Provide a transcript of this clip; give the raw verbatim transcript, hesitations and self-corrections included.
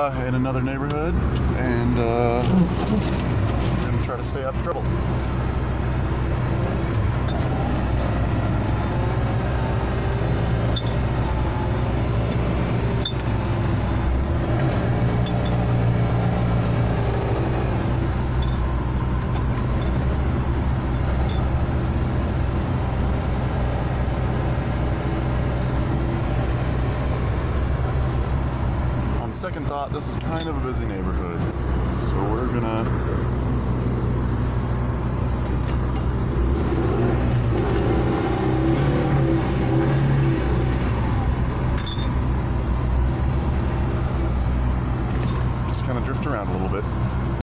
uh, in another neighborhood, and uh, I'm gonna try to stay out of trouble. Second thought, this is kind of a busy neighborhood, so we're gonna